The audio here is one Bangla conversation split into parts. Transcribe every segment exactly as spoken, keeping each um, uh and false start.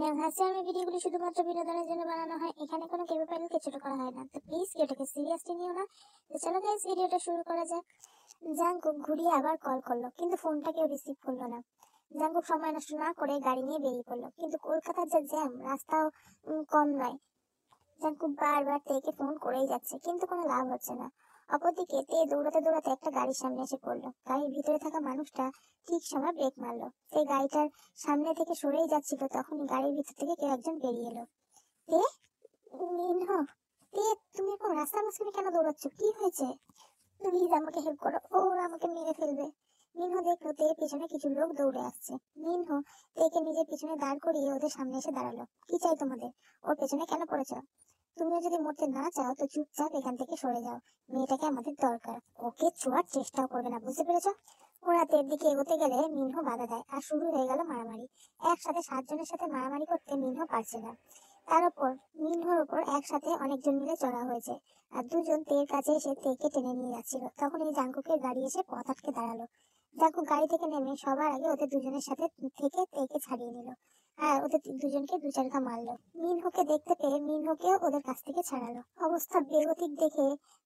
হাসিয়ামি ভিডিওগুলি শুধুমাত্র বিনোদনের জন্য বানানো হয়। এখানে কোনো ক্যাপাবিলিটি ছোট করা হয় না, তো প্লিজ এটাকে সিরিয়াসলি নিও না। তো চলো গাইস, ভিডিওটা শুরু করা যাক। জাঙ্কুক ঘুরিয়ে আবার কল করলো, কিন্তু ফোনটা কেউ রিসিভ করলো না। জাঙ্কুক সময় নষ্ট না করে গাড়ি নিয়ে বেরিয়ে পড়লো, কিন্তু কলকাতার যা জ্যাম, রাস্তাও উম, কম নয়। জাঙ্কুক বারবার তেকে ফোন করেই যাচ্ছে, কিন্তু কোনো লাভ হচ্ছে না। অপরদিকে তে দৌড়াতে দৌড়াতে একটা গাড়ির সামনে এসে পড়লো। গাড়ির ভিতরে থাকা মানুষটা ঠিক সময় ব্রেক মারলো। তে গাড়িটার সামনে থেকে সরেই যাচ্ছিল, তখনই গাড়ির ভিতর থেকে কেউ একজন বেরিয়ে এলো। তে, মিনহ, তে তুমি এখন রাস্তার মাঝখানে কেন দৌড়াচ্ছ? কি হয়েছে? প্লিজ আমাকে হেল্প করো, ওরা আমাকে মেরে ফেলবে। মিনহ দেখলো তের পিছনে কিছু লোক দৌড়ে আসছে। মিনহ তেকে নিজের পিছনে দাঁড় করিয়ে ওদের সামনে এসে দাঁড়ালো। কি চাই তোমাদের? ওর পেছনে কেন পড়েছ? তুমিও যদি মরতে না চাও তো চুপচাপ এখান থেকে সরে যাও। মেয়েটাকে আমাদের দরকার। ওকে ছোঁয়ার চেষ্টাও করবে না, বুঝতে পেরেছ? ওরা তের দিকে এগোতে গেলে মিনহ বাধা দেয়, আর শুরু হয়ে গেল মারামারি। একসাথে সাতজনের সাথে মারামারি করতে মিনহ পারছে না। তার উপর মিনহর উপর একসাথে অনেকজন মিলে চড়া হয়েছে, আর দুজন তের কাছে এসে তেকে টেনে নিয়ে যাচ্ছিল। তখন এই জাঙ্কুকের গাড়ি এসে পথ আটকে দাঁড়ালো। জাঙ্কুক গাড়ি থেকে নেমে সবার আগে ওদের দুজনের সাথে থেকে তেকে ছাড়িয়ে নিল, আর ওদের দুজনকে দু চারটা মারলো। মিনহকে দেখতে পেয়ে মিনহকেও ওদের কাছ থেকে ছাড়ালো। অবস্থা বেগতিক দেখে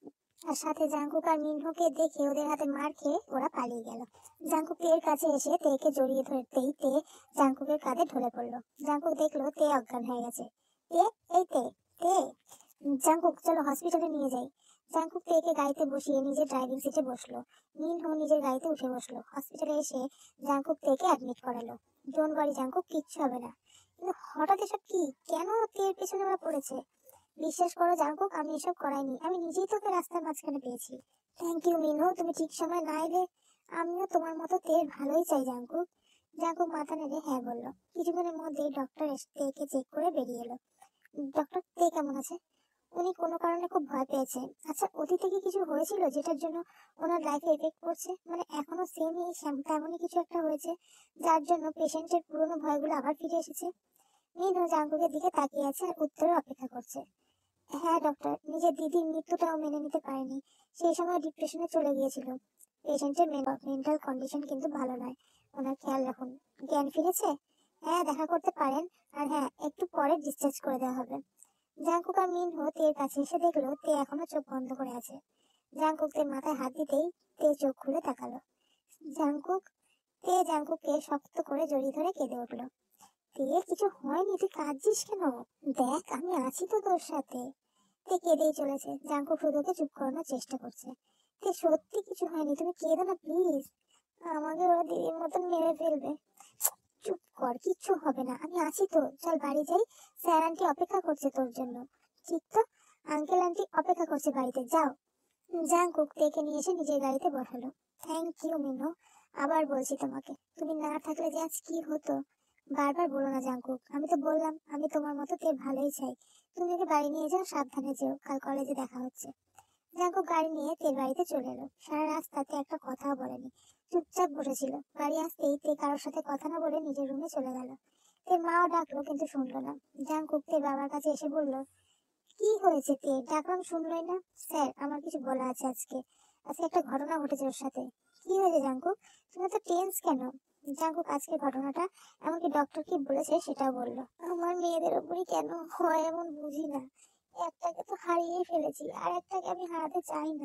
আর সাথে জাঙ্কুক আর মিনহকে দেখে ওদের হাতে মার খেয়ে ওরা পালিয়ে গেল। জাঙ্কুক তের কাছে এসে তেকে জড়িয়ে ধরতেই তে জাঙ্কুকের কাঁধে ঢলে পড়লো। জাঙ্কুক দেখলো তে অজ্ঞান হয়ে গেছে। তে, এই তে, তে, জাঙ্কুক চলো হসপিটালে নিয়ে যাই। জাঙ্কুক তেকে গাড়িতে বসিয়ে নিজের ড্রাইভিং সিটে বসলো। মিনহ নিজের গাড়িতে উঠে বসলো। হসপিটালে এসে জাঙ্কুক তেকে অ্যাডমিট করালো। ডোন্ট ওয়ারি জাঙ্কুক, কিচ্ছু হবে না। কিন্তু হঠাৎ এসব কি? কেন তের পেছনে ওরা পড়েছে? বিশ্বাস করো জাঙ্কুক, আমি এসব করাইনি, আমি নিজেই তোকে রাস্তার মাঝখানে পেয়েছি। থ্যাংক ইউ মিনহ, তুমি ঠিক সময় না এলে। আমিও তোমার মতো তের ভালোই চাই জাঙ্কুক। জাঙ্কুক মাথা নেড়ে হ্যাঁ বললো। কিছুক্ষণের মধ্যেই ডক্টর এসে তেকে চেক করে বেরিয়ে এলো। ডক্টর, তে কেমন আছে? উনি কোনো কারণে খুব ভয় পেয়েছে। আচ্ছা, অতীতে কি কিছু হয়েছিল যেটার জন্য ওনার লাইফে এফেক্ট পড়ছে? মানে এখনো সেমই তেমনই কিছু একটা হয়েছে যার জন্য পেশেন্টের পুরোনো ভয়গুলো আবার ফিরে এসেছে? মিনহ জাঙ্কুকের দিকে তাকিয়ে আছে আর উত্তরের অপেক্ষা করছে। হ্যাঁ ডক্টর, নিজের দিদির মৃত্যুটাও মেনে নিতে পারেনি, সেই সময় ডিপ্রেশনে চলে গিয়েছিল। পেশেন্টের মেন্টাল কন্ডিশন কিন্তু ভালো নয়, ওনার খেয়াল রাখুন। জ্ঞান ফিরেছে? হ্যাঁ, দেখা করতে পারেন। আর হ্যাঁ, একটু পরে ডিসচার্জ করে দেওয়া হবে। জাঙ্কুক আর মিনহ তের কাছে এসে দেখলো তে এখনো চোখ বন্ধ করে আছে। জাঙ্কুক তের মাথায় হাত দিতেই তে চোখ খুলে তাকালো। জাঙ্কুক, তে জাঙ্কুককে শক্ত করে জড়িয়ে ধরে কেঁদে উঠলো। তে, কিছু হয়নি, তুই কাঁদছিস কেন? দেখ, আমি আছি তো তোর সাথে। তে কেঁদেই চলেছে। জাঙ্কুক শুধু ওকে চুপ করানোর চেষ্টা করছে। তে, সত্যি কিছু হয়নি, তুমি কেঁদো না প্লিজ। আমাকে ওরা দিদির মতন মেরে ফেলবে। চুপ কর, কিচ্ছু হবে না, আমি আছি তো। চল বাড়ি যাই, স্যার আন্টি অপেক্ষা করছে তোর জন্য। ঠিক তো, আঙ্কেল আন্টি অপেক্ষা করছে বাড়িতে, যাও। জাঙ্কুক তেকে নিয়ে এসে নিজের গাড়িতে বসালো। থ্যাংক ইউ মিনহ, আবার বলছি তোমাকে, তুমি না থাকলে যে আজ কি হতো। বারবার বলো না জাঙ্কুক, আমি তো বললাম আমি তোমার মতো তে ভালোই চাই। তুমি ওকে বাড়ি নিয়ে যাও, সাবধানে যেও, কাল কলেজে দেখা হচ্ছে। জাঙ্কুক গাড়ি নিয়ে তের বাড়িতে চলে এলো। সারা রাস্তাতে একটা কথাও বলেনি, চুপচাপ বসেছিল। বাড়ি আসতেই তে কারোর সাথে কথা না বলে নিজের রুমে চলে গেল। তের মাও ডাকলো, কিন্তু শুনলো না। জাঙ্কুক তের বাবার কাছে এসে বলল, কি হয়েছে তে, ডাকলাম শুনলোই না। স্যার, আমার কিছু বলা আছে। আজকে আজকে একটা ঘটনা ঘটেছে ওর সাথে। কি হয়েছে জাঙ্কুক? তুমি তো টেন্স কেন? জাঙ্কুক আজকে ঘটনাটা এমনকি ডক্টর কি বলেছে সেটাও বললো। আমার মেয়েদের উপরই কেন হয় এমন বুঝি না। একটাকে তো হারিয়ে ফেলেছি, আর একটাকে আমি হারাতে চাই না।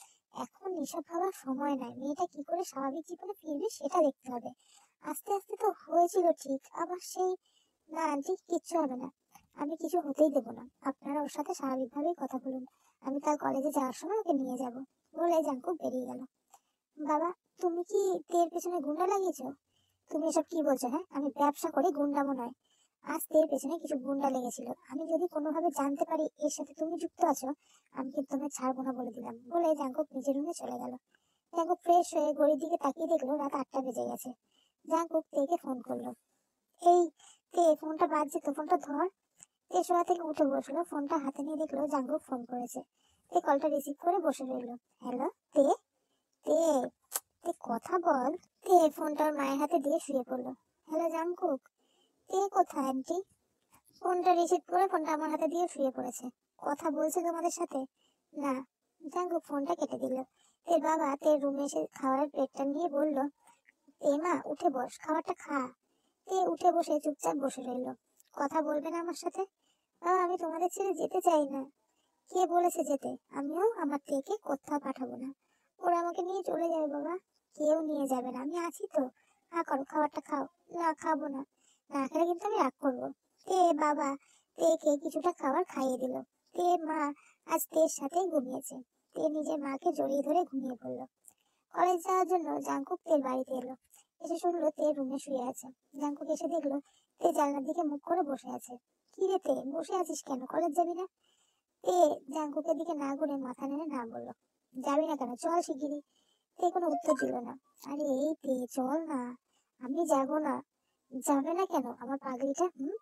এখন এসব ভাবার সময় নাই, মেয়েটা কি করে স্বাভাবিক জীবনে ফিরবে সেটা দেখতে হবে। আস্তে আস্তে তো হয়েছিল ঠিক, আবার সেই। না আন্টি, কিচ্ছু হবে না, আমি কিছু হতেই দেবো না। আপনারা ওর সাথে স্বাভাবিকভাবেই কথা বলুন, আমি কাল কলেজে যাওয়ার সময় ওকে নিয়ে যাব। বলে জাঙ্কুক বেরিয়ে গেল। বাবা, তুমি কি তের পেছনে গুন্ডা লাগিয়েছো? তুমি এসব কি বলছো? হ্যাঁ, আমি ব্যবসা করি, গুন্ডামো নয়। আজ তের পেছনে কিছু গুন্ডা লেগেছিল, আমি যদি কোনোভাবে জানতে পারি এর সাথে তুমি যুক্ত আছো, আমি কিন্তু তোমায় ছাড়বো না বলে দিলাম। বলে জাঙ্কুক নিজের রুমে চলে গেল। জাঙ্কুক ফ্রেশ হয়ে ঘড়ির দিকে তাকিয়ে দেখলো রাত আটটা বেজে গেছে। জাঙ্কুক তেকে ফোন করলো। এই তে, ফোনটা বাজছে তো, ফোনটা ধর। তে শোয়া থেকে উঠে বসলো, ফোনটা হাতে নিয়ে দেখলো জাঙ্কুক ফোন করেছে। তে কলটা রিসিভ করে বসে রইলো। হ্যালো তে, তে, তে কথা বল। তে ফোনটা ওর মায়ের হাতে দিয়ে শুয়ে পড়লো। হ্যালো জাঙ্কুক, তে কোথায় আন্টি? ফোনটা রিসিভ করে ফোনটা আমার হাতে দিয়ে শুয়ে পড়েছে। কথা বলছে তোমাদের সাথে? না। জাঙ্কুক ফোনটা কেটে দিল। তের বাবা তের রুমে এসে খাবারের প্লেটটা নিয়ে বলল, এ মা, উঠে বস, খাবারটা খা। তে উঠে বসে চুপচাপ বসে রইল। কথা বলবে না আমার সাথে? বাবা আমি তোমাদের ছেড়ে যেতে চাই না। কে বলেছে যেতে? আমিও আমার থেকে কোথাও পাঠাবো না। ওরা আমাকে নিয়ে চলে যাবে বাবা। কেউ নিয়ে যাবে না, আমি আছি তো। হা করো, খাবারটা খাও। না খাবো না। না খেলে কিন্তু আমি রাগ করবো। তে বাবা তেকে কিছুটা খাবার খাইয়ে দিল। তে মা আজ তের সাথেই ঘুমিয়েছে। তে নিজের মাকে জড়িয়ে ধরে ঘুমিয়ে পড়লো। কলেজ যাওয়ার জন্য জাঙ্কুক তের বাড়িতে এলো। এসে শুনলো তে রুমে শুয়ে আছে। জাঙ্কুক এসে দেখলো তে জানলার দিকে মুখ করে বসে আছে। কি রে তে, বসে আছিস কেন? কলেজ যাবি না? তে জাঙ্কুকের দিকে না ঘুরে মাথা নেড়ে না বলল। যাবি না কেন? চল শিগগিরই। তে কোনো উত্তর দিল না। আরে এই তে চল না। আমি যাবো না। যাবে না কেন আমার পাগলিটা? হুম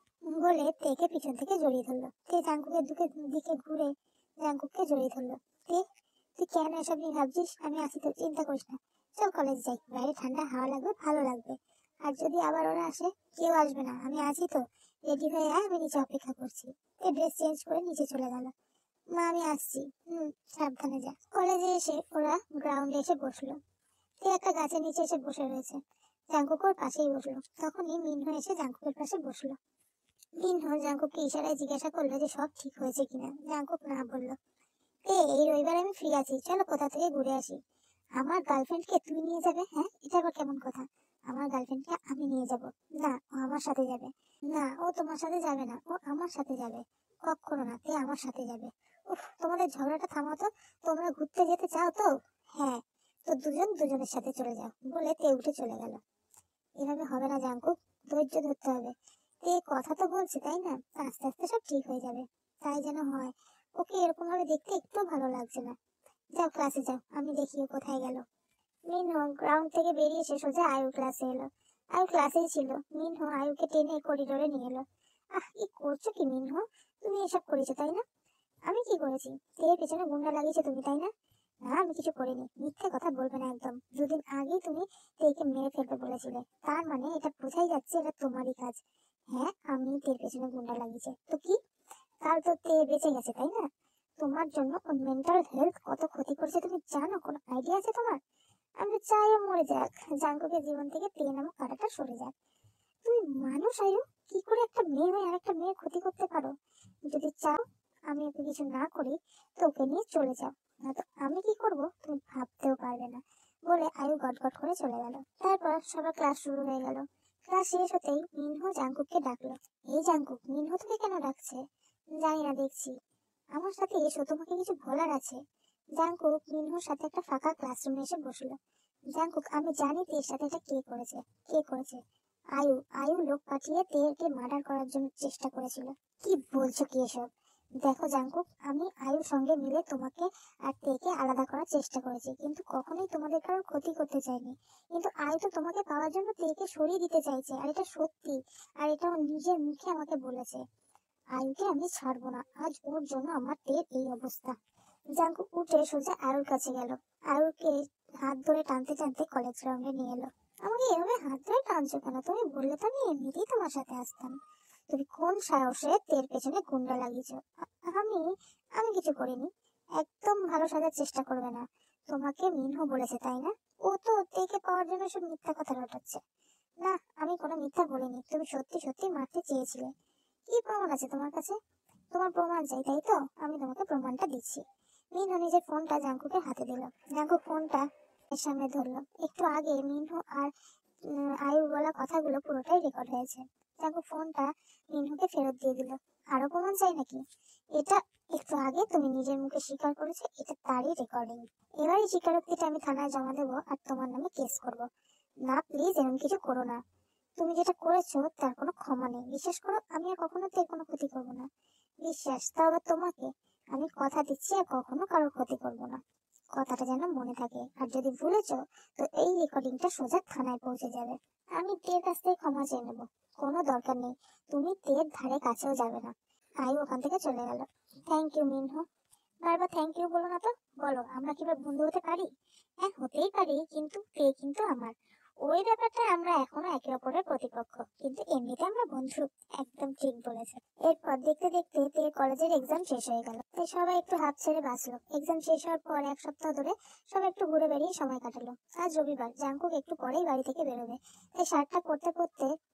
বলে তেকে পিছন থেকে জড়িয়ে ধরলো। তে জাঙ্কুকের দিকে দিকে ঘুরে জাঙ্কুককে জড়িয়ে ধরলো। তে তুই কেন এসব নিয়ে ভাবছিস? আমি আছি তো, চিন্তা করিস না। চল কলেজ যাই, বাইরে ঠান্ডা হাওয়া লাগবে, ভালো লাগবে। আর যদি আবার ওরা আসে? কেউ আসবে না, আমি আছি তো। রেডি হয়ে আয়, আমি নিচে অপেক্ষা করছি। তে ড্রেস চেঞ্জ করে নিচে চলে গেল। মা আমি আসছি। হুম সাবধানে যা। কলেজে এসে ওরা গ্রাউন্ডে এসে বসলো। তে একটা গাছের নিচে এসে বসে রয়েছে। জাঙ্কুক ওর পাশেই বসলো। তখনই মিনহো এসে জাঙ্কুকের পাশে বসলো। মিনহো জাঙ্কুককে ইশারায় জিজ্ঞাসা করলো যে সব ঠিক হয়েছে কিনা। জাঙ্কুক না বললো। এ এই রবিবার আমি ফ্রি আছি, চলো কোথা থেকে ঘুরে আসি। আমার গার্লফ্রেন্ডকে তুই নিয়ে যাবে? হ্যাঁ, এটা আবার কেমন কথা? আমার গার্লফ্রেন্ডকে আমি নিয়ে যাব? না, ও আমার সাথে যাবে। না, ও তোমার সাথে যাবে না, ও আমার সাথে যাবে। কখনো না, তে আমার সাথে যাবে। উফ, তোমাদের ঝগড়াটা থামাও তো। তোমরা ঘুরতে যেতে চাও তো? হ্যাঁ, তো দুজন দুজনের সাথে চলে যাও। বলে তে উঠে চলে গেল। এভাবে হবে না জাঙ্কুক, ধৈর্য ধরতে হবে। তে কথা তো বলছে তাই না, আস্তে আস্তে সব ঠিক হয়ে যাবে। তাই যেন হয়। ওকে এরকম ভাবে দেখতে একটু ভালো লাগছে না। যাও ক্লাসে যাও, আমি দেখি ও কোথায় গেল। মিনহো গ্রাউন্ড থেকে বেরিয়ে এসে সোজা আয়ুর ক্লাসে এলো। আয়ু ক্লাসেই ছিল। মিনহো আয়ুকে টেনে করিডোরে নিয়ে এলো। আহ কি করছো কি মিনহো? তুমি এসব করেছো তাই না? আমি কি করেছি? এর পেছনে গুন্ডা লাগিয়েছো তুমি তাই না? না আমি কিছু করিনি। মিথ্যে কথা বলবে না একদম। দুদিন আগেই তুমি তেকে মেরে ফেলতে বলেছিলে, তার মানে এটা বোঝাই যাচ্ছে এটা তোমারই কাজ। হ্যাঁ আমি তের পেছনে গুন্ডা লাগিয়েছে তো কি? কাল তো তে বেঁচে গেছে তাই না? তোমার জন্য ওর মেন্টাল হেলথ কত ক্ষতি করছে তুমি জানো? কোনো আইডিয়া আছে তোমার? আমি চাই ও মরে যাক, জাঙ্কুকের জীবন থেকে তে নামক কাঁটাটা সরে যাক। তুমি মানুষ আয়ু? কি করে একটা মেয়ে হয়ে আরেকটা মেয়ের ক্ষতি করতে পারো? যদি চাও আমি ওকে কিছু না করি তো ওকে নিয়ে চলে যাও, নয়তো আমি কি করব তুমি ভাবতেও পারবে না। বলে আয়ু গটগট করে চলে গেল। তারপর সবার ক্লাস শুরু হয়ে গেল। ক্লাস শেষ হতেই মিনহো জাঙ্কুককে ডাকলো। এই জাঙ্কুক, মিনহো তোকে কেন ডাকছে? জানি না, দেখছি। আমার সাথে এসো, তোমাকে কিছু বলার আছে। জাঙ্কুক মিনহোর সাথে একটা ফাঁকা ক্লাসরুমে এসে বসলো। জাঙ্কুক আমি জানি তের সাথে এটা কে করেছে। কে করেছে? আয়ু। আয়ু লোক পাঠিয়ে তেরকে মার্ডার করার জন্য চেষ্টা করেছিল। কি বলছো কি এসব? দেখো জাঙ্কুক, আমি আয়ুর সঙ্গে মিলে তোমাকে আর তেকে আলাদা করার চেষ্টা করেছি, কিন্তু কখনোই তোমাদের কারোর ক্ষতি করতে চাইনি। কিন্তু আয়ু তো তোমাকে পাওয়ার জন্য তেকে সরিয়ে দিতে চাইছে, আর এটা সত্যি। আর এটা ও নিজের মুখে আমাকে বলেছে। আয়ুকে আমি ছাড়বো না, আজ ওর জন্য আমার তের এই অবস্থা। জাঙ্কুক উঠে সোজা আয়ুর কাছে গেল। আয়ুকে হাত ধরে টানতে টানতে কলেজ গ্রাউন্ডে নিয়ে এলো। আমাকে এভাবে হাত ধরে টানছো কেন? তুমি বললে তো আমি এমনিতেই তোমার সাথে আসতাম। তুমি কোন সাহসে তের পেছনে গুন্ডা লাগিয়েছো? আ- আমি আমি কিছু করিনি। একদম ভালো সাজার চেষ্টা করবে না। তোমাকে মিনহো বলেছে তাই না? ও তো তেকে পাওয়ার জন্য সব মিথ্যা কথা রটাচ্ছে। না, আমি কোনো মিথ্যা বলিনি। তুমি সত্যি সত্যি মারতে চেয়েছিলে। কি প্রমাণ আছে তোমার কাছে? তোমার প্রমাণ চাই তাই তো? আমি তোমাকে প্রমাণটা দিচ্ছি। মিনহো নিজের ফোনটা জাঙ্কুকের হাতে দিল। জাঙ্কুক ফোনটা এর সামনে ধরলো। একটু আগে মিনহো আর উম, আয়ুর বলা কথাগুলো পুরোটাই রেকর্ড হয়েছে। জাঙ্কুক ফোনটা মিনহুকে ফেরত দিয়ে দিল। আরো প্রমাণ চাই নাকি? এটা একটু আগে তুমি নিজের মুখে স্বীকার করেছো, এটা তারই রেকর্ডিং। এবার এই স্বীকারোক্তিটা আমি থানায় জমা দেবো আর তোমার নামে কেস করব। না প্লিজ এমন কিছু করো না। তুমি যেটা করেছো তার কোনো ক্ষমা নেই। বিশ্বাস করো আমি আর কখনো তোর কোনো ক্ষতি করবো না। বিশ্বাস? তাও আবার তোমাকে? আমি কথা দিচ্ছি আর কখনো কারোর ক্ষতি করবো না। কথাটা যেন মনে থাকে। আর যদি ভুলেছো তো এই রেকর্ডিংটা সোজা থানায় পৌঁছে যাবে। আমি তের কাছ থেকে ক্ষমা চেয়ে নেবো। কোনো দরকার নেই। তুমি তের ধারে কাছেও যাবে না। আয়ু ওখান থেকে চলে গেল। Thank you Minho. বারবার থ্যাংক ইউ বলো না তো। বলো আমরা কি এবার বন্ধু হতে পারি? হ্যাঁ হতেই পারি, কিন্তু তে কিন্তু আমার। ওই ব্যাপারটা আমরা এখনো একে অপরের প্রতিপক্ষ, কিন্তু এমনিতে আমরা বন্ধু। একদম ঠিক বলেছে। এরপর দেখতে দেখতে তে কলেজের এক্সাম শেষ হয়ে গেল। তাই সবাই একটু হাফ ছেড়ে বাঁচলো। এক্সাম শেষ হওয়ার পর এক সপ্তাহ ধরে সবাই একটু ঘুরে বেরিয়ে সময় কাটালো। আজ রবিবার, জাঙ্কুক একটু পরেই বাড়ি থেকে বেরোবে। তাই শার্টটা পরতে পরতে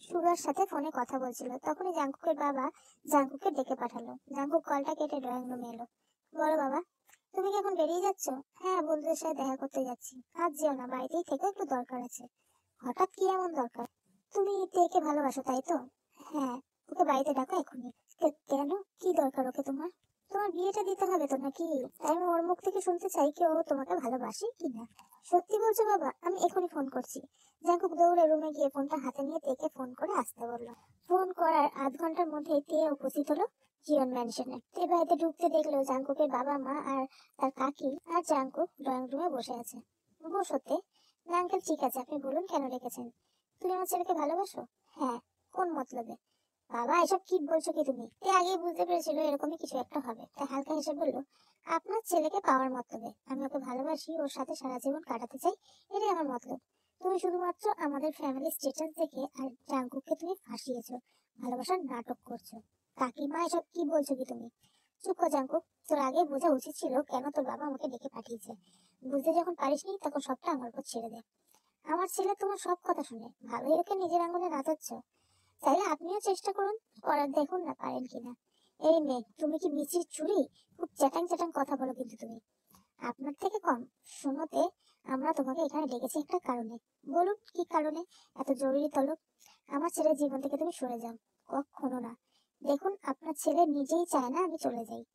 সুগার সাথে ফোনে কথা বলছিল। তখনই জাঙ্কুকের বাবা জাঙ্কুককে ডেকে পাঠালো। জাঙ্কুক কলটা কেটে ড্রয়িং রুমে এলো। বলো বাবা, তুমি কি এখন বেরিয়ে যাচ্ছ? হ্যাঁ, বন্ধুদের সাথে দেখা করতে যাচ্ছি। আজ যেও না, বাড়িতেই থেকে একটু দরকার আছে। হঠাৎ কি এমন দরকার? তুমি তেকে ভালোবাসো তাই তো? হ্যাঁ। ওকে বাড়িতে ডাকো এখনই। কে- কেন, কি দরকার ওকে তোমার? তোমার বিয়েটা দিতে হবে তো নাকি? তাই আমি ওর মুখ থেকে শুনতে চাই কি ও তোমাকে ভালোবাসে কিনা। সত্যি বলছো বাবা? আমি এখনই ফোন করছি। জাঙ্কুক দৌড়ে রুমে গিয়ে ফোনটা হাতে নিয়ে তেকে ফোন করে আসতে বললো। ফোন করার আধ ঘন্টার মধ্যেই তে উপস্থিত হলো জিয়ন ম্যানশনে। তে বাড়িতে ঢুকতে দেখলো জাঙ্কুকের বাবা মা আর তার কাকি আর জাঙ্কুক ড্রয়িং রুমে বসে আছে। বসো তে। না আঙ্কেল, ঠিক আছে, আপনি বলুন কেন রেখেছেন। তুমি আমার ছেলেকে ভালোবাসো? হ্যাঁ। কোন মতলবে? বাবা, এসব কি বলছো কি তুমি? তে আগেই বুঝতে পেরেছিল এরকমই কিছু একটা হবে, তাই হালকা হেসে বলল, আপনার ছেলেকে পাওয়ার মতলবে। আমি ওকে ভালোবাসি, ওর সাথে সারা জীবন কাটাতে চাই, এটাই আমার মতলব। তুমি শুধুমাত্র আমাদের ফ্যামিলি স্ট্যাটাস দেখে আর জাঙ্কুককে তুমি ফাঁসিয়েছো, ভালোবাসার নাটক করছো। কাকিমা, এসব কি বলছো কি তুমি? চুপ কর জাঙ্কুক, তোর আগে বোঝা উচিত ছিল কেন তোর বাবা আমাকে ডেকে পাঠিয়েছে। বুঝতে যখন পারিসনি তখন সবটা আমার উপর ছেড়ে দে। আমার ছেলে তোমার সব কথা শুনে ভালোই ওকে নিজের আঙুলে নাচাচ্ছ। চাইলে আপনিও চেষ্টা করুন, করার দেখুন না পারেন কিনা। এই মেয়ে, তুমি কি মিচির চুরি? খুব চ্যাটাং চ্যাটাং কথা বলো কিন্তু তুমি। আপনার থেকে কম? শোনোতে, আমরা তোমাকে এখানে ডেকেছি একটা কারণে। বলুন কি কারণে? এত জরুরি তলব? আমার ছেলের জীবন থেকে তুমি সরে যাও। কখনো না। দেখুন, আপনার ছেলে নিজেই চায় না আমি চলে যাই।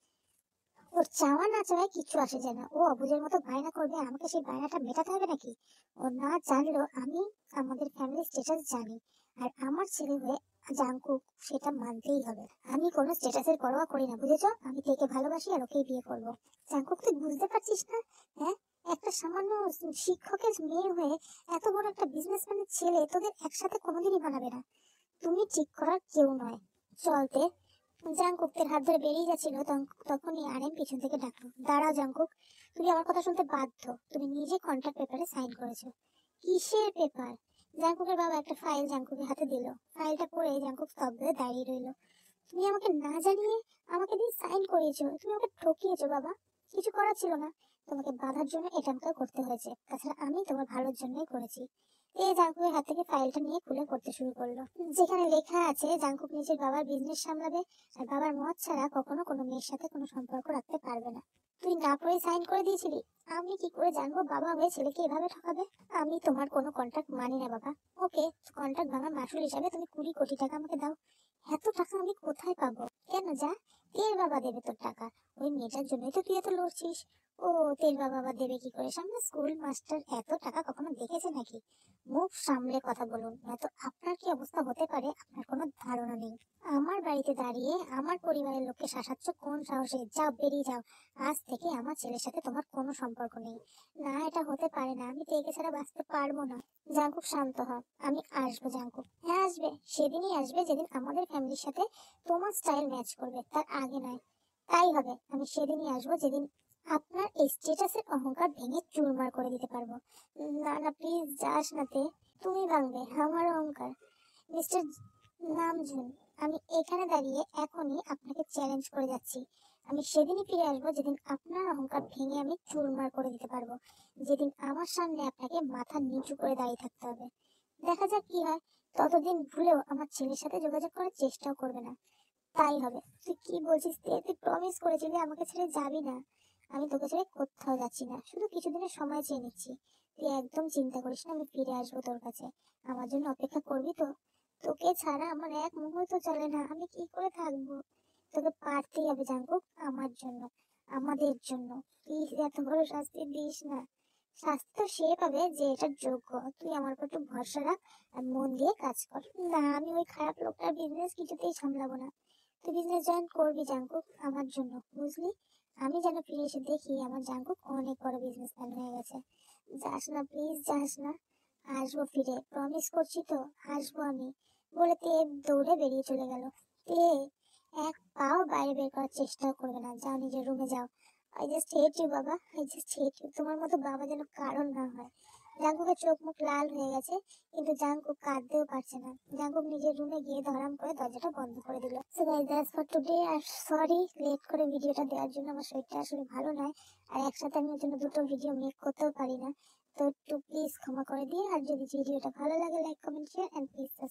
ওর চাওয়া না চাওয়ায় কিচ্ছু আসে যায় না। ও অবুঝের মতো বায়না করবে, আমাকে সেই বায়নাটা মেটাতে হবে নাকি? ও না জানলেও আমি আমাদের ফ্যামিলি স্ট্যাটাস জানি, আর আমার ছেলে হয়ে জাঙ্কুক সেটা মানতেই হবে। আমি কোনো স্ট্যাটাসের পরোয়া করি না, বুঝেছো? আমি তেকে ভালোবাসি আর ওকেই বিয়ে করবো। জাঙ্কুক, তুই বুঝতে পারছিস না? হ্যাঁ, একটা সামান্য শিক্ষকের মেয়ে হয়ে এত বড় একটা বিজনেসম্যানের ছেলে তোদের একসাথে কোনোদিনই বানাবে না। তুমি ঠিক করার কেউ নয়। চলতে। জাংকুকের হাত ধরে বেরিয়ে যাচ্ছিল তখনই আরেম পিছন থেকে ডাকলো, দাঁড়াও জাংকুক, তুমি আমার কথা শুনতে বাধ্য। তুমি নিজে কন্ট্রাক্ট পেপারে সাইন করেছো। কিসের পেপার? জাংকুকের বাবা একটা ফাইল জাংকুকের হাতে দিল। ফাইলটা পড়ে জাংকুক স্তব্ধ হয়ে দাঁড়িয়ে রইলো। তুমি আমাকে না জানিয়ে আমাকে দিয়ে সাইন করিয়েছো, তুমি আমাকে ঠকিয়েছো বাবা। কিছু করার ছিল না, তোমাকে বাধার জন্য এটা আমাকে করতে হয়েছে। তাছাড়া আমি তোমার ভালোর জন্যই করেছি। এ জাংকুকের হাত থেকে ফাইলটা নিয়ে খুলে পড়তে শুরু করলো, যেখানে লেখা আছে জাংকুক নিজের বাবার বিজনেস সামলাবে আর বাবার মত ছাড়া কখনো কোনো মেয়ের সাথে কোনো সম্পর্ক রাখতে পারবে না। তুই না পড়ে সাইন করে দিয়েছিলি? আমি কি করে জানবো বাবা হয়ে ছেলেকে এভাবে ঠকাবে? আমি তোমার কোনো কন্ট্রাক্ট মানি না বাবা। ওকে, কন্ট্রাক্ট ভাঙার মাসুল হিসাবে তুমি কুড়ি কোটি টাকা আমাকে দাও। এত টাকা আমি কোথায় পাবো? কেন, যা, তের বাবা দেবে তোর টাকা। ওই মেয়েটার জন্যই তো তুই এত লড়ছিস। ও, তের বাবা আবার দেবে কি করে? সামনে স্কুল মাস্টার, এত টাকা কখনো দেখেছে নাকি? মুখ সামলে কথা বলুন, নয়তো আপনার কি অবস্থা হতে পারে আপনার কোনো ধারণা নেই। আমার বাড়িতে দাঁড়িয়ে আমার পরিবারের লোককে শাসাচ্ছ কোন সাহসে? যাও, বেরিয়ে যাও। আজ থেকে আমার ছেলের সাথে তোমার কোনো সম্পর্ক নেই। না, এটা হতে পারে না, আমি তেকে ছাড়া বাঁচতে পারবো না। জাঙ্কুক, শান্ত হ। আমি আসবো জাঙ্কুক। হ্যাঁ আসবে, সেদিনই আসবে যেদিন আমাদের ফ্যামিলির সাথে তোমার স্টাইল ম্যাচ করবে, তার আগে নয়। তাই হবে, আমি সেদিনই আসবো যেদিন আপনার এই স্ট্যাটাসের অহংকার ভেঙে চুরমার করে দিতে পারবো। না না, প্লিজ যাস না তে। তুমি ভাঙবে আমার অহংকার? মিস্টার নামজুন, আমি এখানে দাঁড়িয়ে এখনই আপনাকে চ্যালেঞ্জ করে যাচ্ছি। আমি সেদিনই ফিরে আসবো যেদিন আপনার অহংকার ভেঙে আমি চুরমার করে দিতে পারবো, যেদিন আমার সামনে আপনাকে মাথা নিচু করে দাঁড়িয়ে থাকতে হবে। দেখা যাক কি হয়। ততদিন ভুলেও আমার ছেলের সাথে যোগাযোগ করার চেষ্টাও করবে না। তাই হবে। তুই কি বলছিস তে? তুই প্রমিস করেছিলি আমাকে ছেড়ে যাবি না। আমি তোকে ছেড়ে কোথাও যাচ্ছি না, শুধু কিছুদিনের সময় চেয়ে নিচ্ছি। তুই একদম চিন্তা করিস না, আমি ফিরে আসবো তোর কাছে। আমার জন্য অপেক্ষা করবি তো? তোকে ছাড়া আমার এক মুহূর্ত চলে না, আমি কি করে থাকবো? তোকে পারতেই হবে জাঙ্কুক, আমার জন্য, আমাদের জন্য। প্লিজ এত বড় শাস্তি দিস না। শাস্তি তো সে পাবে যে এটার যোগ্য। তুই আমার উপর একটু ভরসা রাখ আর মন দিয়ে কাজ কর। না, আমি ওই খারাপ লোকটার বিজনেস কিছুতেই সামলাবো না। তুই বিজনেস জয়েন করবি জাঙ্কুক, আমার জন্য, বুঝলি? আমি যেন ফিরে এসে দেখি আমার জাঙ্কুক অনেক বড় বিজনেসম্যান হয়ে গেছে। যাস না প্লিজ, যাস না। আসবো ফিরে, প্রমিস করছি তো, আসবো আমি। বলে তে দৌড়ে বেরিয়ে চলে গেল। তে এক পাও বাইরে বের করার চেষ্টাও করবে না, যাও নিজের রুমে যাও। আই জাস্ট হেট ইউ বাবা, আই জাস্ট হেট ইউ। তোমার মতো বাবা যেন কারণ না হয়। জাঙ্কুকের চোখ মুখ লাল হয়ে গেছে, কিন্তু জাঙ্কুক কাঁদতেও পারছে না। জাঙ্কুক নিজের রুমে গিয়ে ধরাম করে দরজাটা বন্ধ করে দিল। So guys, that's for today. আর সরি লেট করে ভিডিওটা দেওয়ার জন্য, আমার শরীরটা আসলে ভালো নয়। আর একসাথে আমি ওর জন্য দুটো ভিডিও মেক করতেও পারি না। তো একটু প্লিজ ক্ষমা করে দিয়ে, আর যদি ভিডিওটা ভালো লাগে like comment share and please subscribe to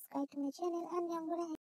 channel and I'm gonna